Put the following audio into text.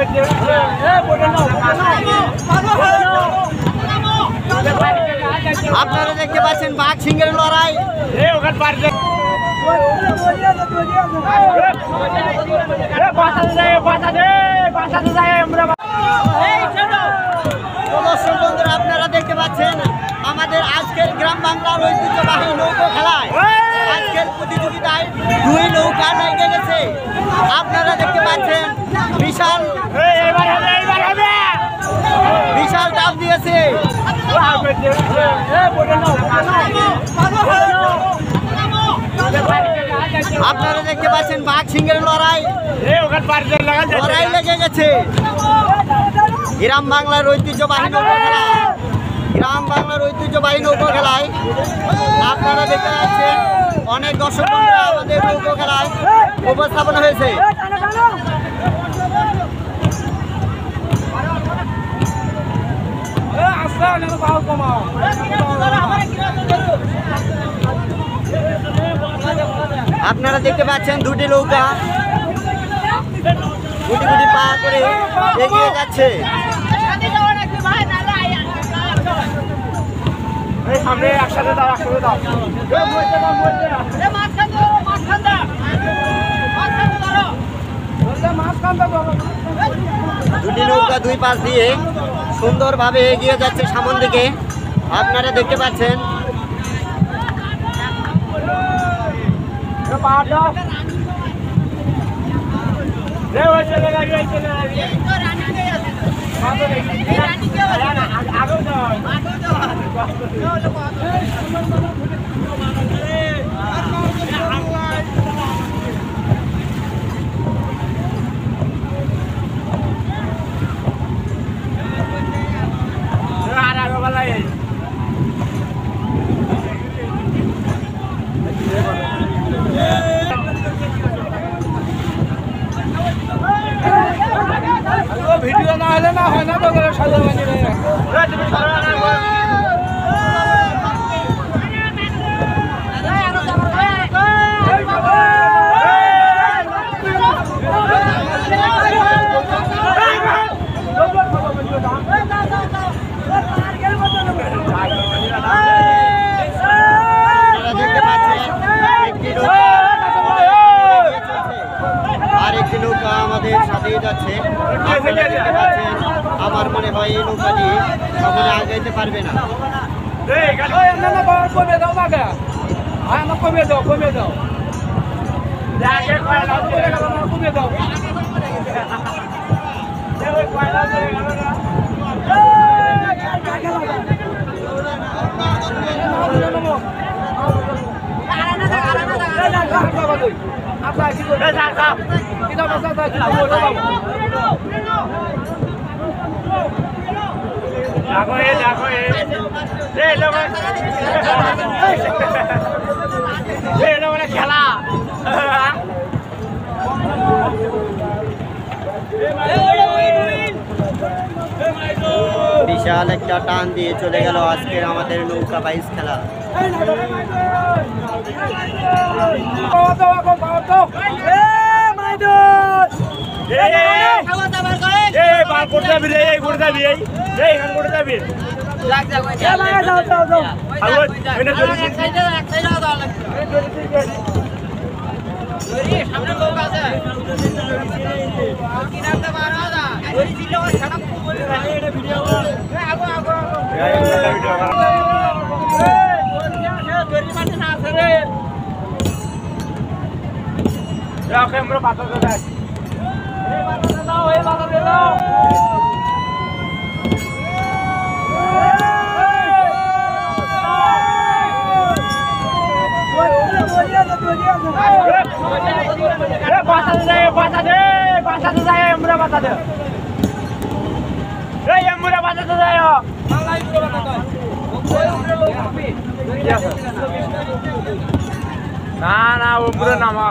আপনারা দেখতে পাচ্ছেন বাঘ সিংহের লড়াই। দর্শক বন্ধুরা, আপনারা দেখতে পাচ্ছেন আমাদের আজকের গ্রাম বাংলার ঐতিহ্যবাহী নৌকো খেলায় আজকের প্রতিযোগিতায় দুই নৌকা লেগে গেছে। আপনারা দেখতে পাচ্ছেন বিশাল বিশাল টাপ দিয়েছে। আপনারা দেখতে পাচ্ছেন বাঘ সিংহের লড়াই লেগে গেছে। গ্রাম বাংলার ঐতিহ্যবাহী নৌকো খেলা, গ্রাম বাংলার ঐতিহ্যবাহী নৌকো খেলায় আপনারা দেখতে পাচ্ছেন অনেক দর্শক বন্ধুরা আমাদের নৌকো খেলায় উপস্থাপন হয়েছে। আপনারা দেখতে পাচ্ছেন দুটি নৌকা গুটি গুটি পা করে এগিয়ে যাচ্ছে। দুটি নৌকা দুই পাশ দিয়ে সুন্দরভাবে এগিয়ে যাচ্ছে সামন দিকে। আপনারা দেখতে পাচ্ছেন ভিডিও না হলে না হয় না তো সাজা বানিয়ে আরেকটি নৌকা আমাদের সাথেই যাচ্ছে। আমার মনে হয় এই নৌকা দিয়ে সামনে আগাইতে পারবে না। খেলা বিশাল একটা টান দিয়ে চলে গেল আজকের আমাদের নৌকা বাইচ খেলা। না না উপরে নামা